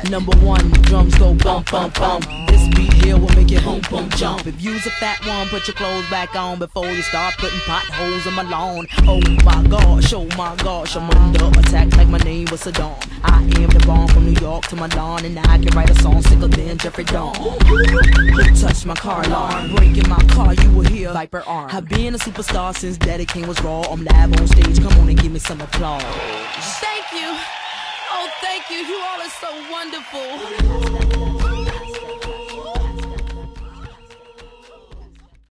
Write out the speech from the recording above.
Number one, drums go bump, bump, bump. This beat here will make it boom, boom, jump. If you's a fat one, put your clothes back on before you start putting potholes in my lawn. Oh my gosh, I'm under attack like my name was Saddam. I am the bomb from New York to Milan, and I can write a song sicker than Jeffrey Dawn. Who touched my car alarm? Breaking my car, you will hear Viper arm. I've been a superstar since Daddy King was raw. I'm live on stage, come on and give me some applause. Thank you. Oh, thank you. You all are so wonderful.